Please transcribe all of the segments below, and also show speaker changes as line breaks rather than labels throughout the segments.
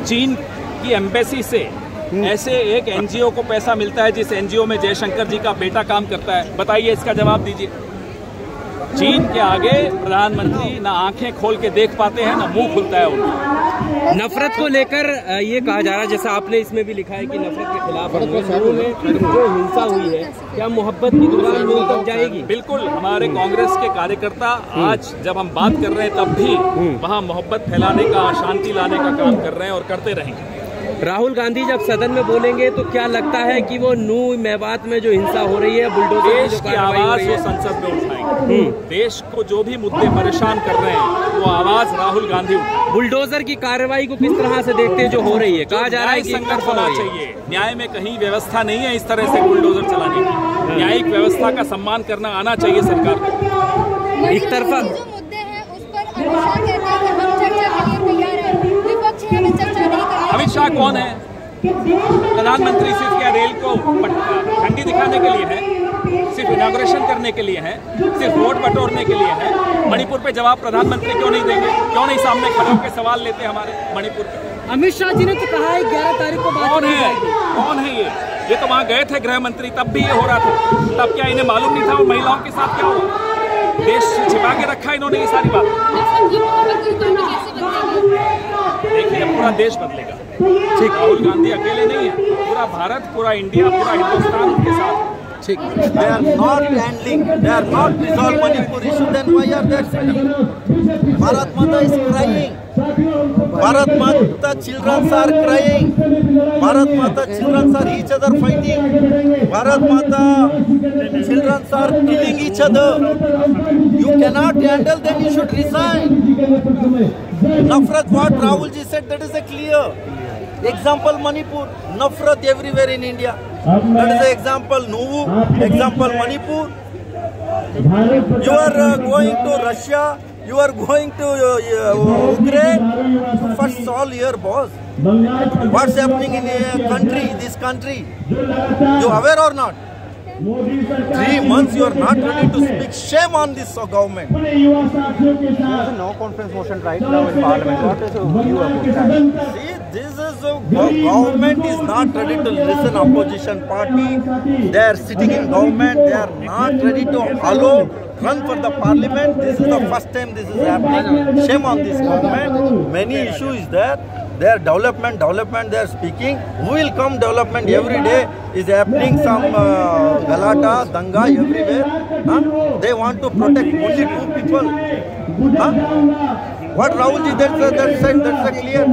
चीन की एम्बेसी से ऐसे एक एनजीओ को पैसा मिलता है जिस एनजीओ में जयशंकर जी का बेटा काम करता है? बताइए, इसका जवाब दीजिए। चीन के आगे प्रधानमंत्री ना आंखें खोल के देख पाते हैं, ना मुंह खुलता है उनका।
नफरत को लेकर ये कहा जा रहा है, जैसा आपने इसमें भी लिखा है कि नफरत के खिलाफ शुरू में जो हिंसा हुई है, क्या मोहब्बत की दुकान में तक जाएगी?
बिल्कुल, हमारे कांग्रेस के कार्यकर्ता आज जब हम बात कर रहे हैं तब भी वहाँ मोहब्बत फैलाने का, शांति लाने का काम कर रहे हैं और करते रहेंगे।
राहुल गांधी जब सदन में बोलेंगे तो क्या लगता है कि वो नू मेवात में जो हिंसा हो रही है, बुलडोजर
देश की आवाज वो संसद में उठाएंगे। देश को जो भी मुद्दे परेशान कर रहे हैं वो आवाज राहुल गांधी उठाएंगे।
बुलडोजर की कार्रवाई को किस तरह से देखते हैं जो हो रही है? कहा जा रहा है कि
संकट होना चाहिए, न्याय में कहीं व्यवस्था नहीं है इस तरह से बुलडोजर चलाने की। न्यायिक व्यवस्था का सम्मान करना आना चाहिए सरकार को।
एक तरफा
जो मुद्दे हैं उस पर अमित शाह कहते हैं कि हम चर्चा के लिए तैयार हैं, विपक्ष हमें चर्चा नहीं करेगा।
अमित शाह कौन है? प्रधानमंत्री सिर्फ क्या रेल को झंडी दिखाने के लिए है? सिर्फ इनॉग्रेशन करने के लिए है? सिर्फ वोट बटोरने के लिए है? मणिपुर पे जवाब प्रधानमंत्री क्यों नहीं देंगे? क्यों नहीं सामने खड़े होकर सवाल लेते हमारे मणिपुर पे?
अमित शाह जी ने तो कहा है 11 तारीख को बात
कौन है? कौन है ये तो वहाँ गए थे गृह मंत्री, तब भी ये हो रहा था। तब क्या इन्हें मालूम नहीं था और महिलाओं के साथ क्या हुआ? देश से छिपा के रखा इन्होंने ये सारी बात। देखिए, पूरा देश बदलेगा। ठीक, राहुल गांधी अकेले नहीं है, पूरा भारत, पूरा इंडिया, पूरा हिंदुस्तान उनके साथ।
They are not handling, they are not resolving Manipur issue, then why are they sitting? Bharat Mata is crying. Bharat Mata children are crying. Bharat Mata children are each other fighting. Bharat Mata children are killing each other. You cannot handle, then you should resign. Nafrat, what Rahul ji said, that is a clear example. Manipur, Nafrat everywhere in India. That is the example. Nuvu, example Manipur. You are going to Russia. You are going to Ukraine. First solve here, boss. What's happening in country? This country. You aware or not? 3 months you are not ready to speak. Shame on this government.
There is a no conference motion right now in Parliament. What is your view about that?
See, this is government is not ready to listen opposition party. They are sitting in government. They are not ready to run for the parliament. This is the first time this is happening. Shame on this government. Many issues is there. Their development, they are speaking. Who will come development every day is happening. Some galata, danga everywhere. Huh? They want to protect only 2 people. Huh? What Rahul ji said, that's a clear.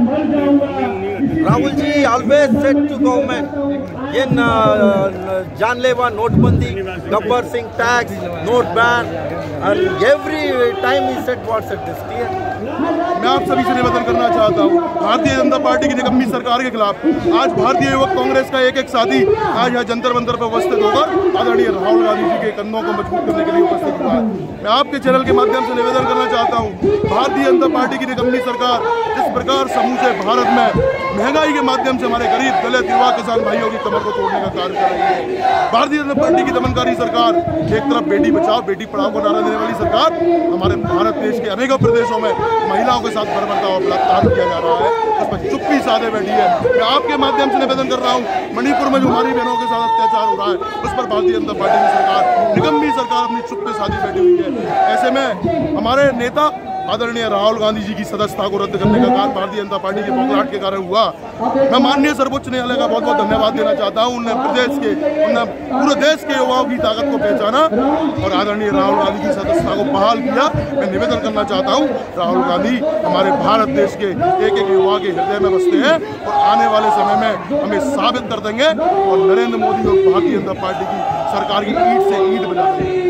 Rahul ji always said to government, in Janleva, Notbandi, Gabbar Singh tax, note ban, and every time he said what said this clear.
मैं आप सभी से निवेदन करना चाहता हूँ, Bharatiya Janata party की निकम्मी सरकार के खिलाफ आज भारतीय युवक कांग्रेस का एक साथी आज यहाँ जंतर मंतर पर उपस्थित होकर आदरणीय राहुल गांधी जी के कंधों को मजबूत करने के लिए उपस्थित हुआ है। मैं आपके चैनल के माध्यम से निवेदन करना चाहता हूँ, भारतीय जनता पार्टी की निकम्मी सरकार जिस प्रकार समूचे भारत में महंगाई के माध्यम से हमारे गरीब दलित युवा किसान भाइयों की कमर को तोड़ने का कार्य कर रही है, भारतीय जनता पार्टी की दमनकारी सरकार एक तरफ बेटी बचाओ बेटी पढ़ाओ को नारा देने वाली सरकार हमारे भारत देश के अनेकों प्रदेशों में महिलाओं के साथ बर्बरता और बलात्कार किया जा रहा है, उस पर चुप्पी साधे बैठी है। मैं आपके माध्यम से निवेदन कर रहा हूँ, मणिपुर में जो हमारी बहनों के साथ अत्याचार हो रहा है उस पर भारतीय जनता पार्टी की सरकार, निकम्मी सरकार अपनी चुप्पी साधी बैठी हुई है। ऐसे में हमारे नेता आदरणीय राहुल गांधी जी की सदस्यता को रद्द करने का कार्य भारतीय जनता पार्टी के बौखलाहट के कारण हुआ। मैं माननीय सर्वोच्च न्यायालय का बहुत बहुत धन्यवाद देना चाहता हूं, उन्होंने पूरे देश के युवाओं की ताकत को पहचाना और आदरणीय राहुल गांधी की सदस्यता को बहाल किया। मैं निवेदन करना चाहता हूं, राहुल गांधी हमारे भारत देश के एक एक युवा के हृदय में बसते हैं और आने वाले समय में हमें साबित कर देंगे और नरेंद्र मोदी और भारतीय जनता पार्टी की सरकार की ईंट से ईंट बना देंगे।